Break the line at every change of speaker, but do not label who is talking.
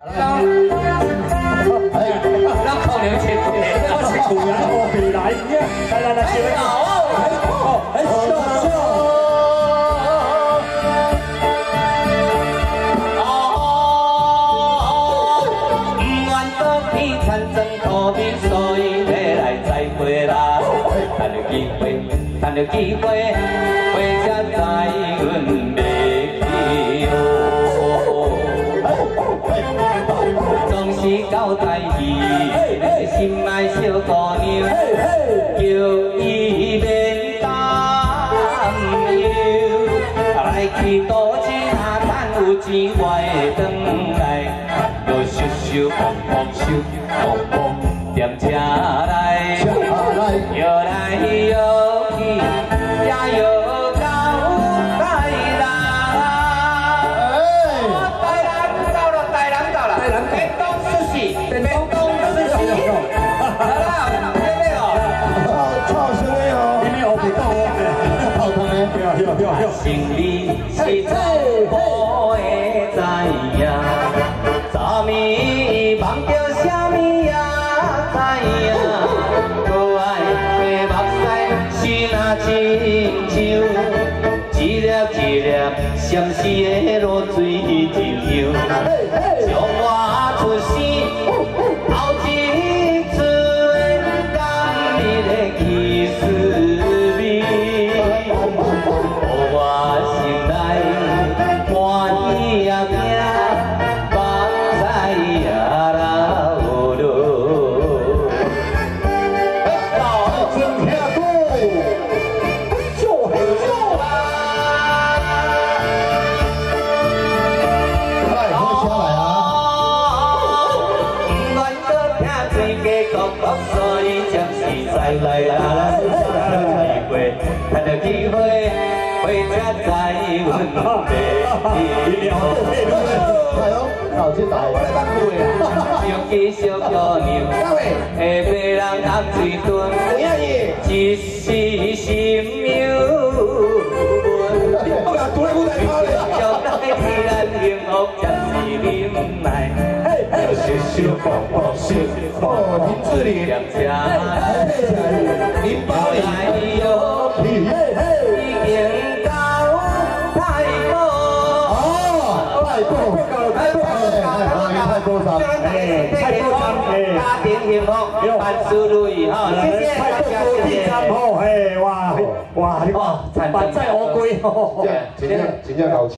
咱靠年前，我是厝人，我未来，来，前面好，趁着机会，花才知阮要去哦。总是交代伊，心爱小姑娘，叫伊免担忧。来去赌钱啊，趁有钱我会转来，就咻咻蹦蹦咻蹦蹦踮车来，摇来摇。加油到台南，台南到了，台南到了，屏东寿司，屏东寿司，好啦，听没有？唱什么哟？你没有别讲我，好听的，心里是真好的知影，昨暝梦到什么也知影，可爱的目屎是那亲像一粒一粒闪烁的露水一样，将我出生后一次的甘美的奇思美，予我心内欢喜也惊，目屎也流落。所以暂时再来啦，趁着机会，花才知阮要去。好，这台我来帮你啊。想起小姑娘，下辈人红水墩，一时心忧闷。将来既然幸福暂时忍耐。小小宝宝小宝，林志玲两家，你包来哟，已经到太保。哦，太保山，家庭幸福，万事如意哈！谢谢大家，谢谢。哇，你看，万载乌龟，真正搞。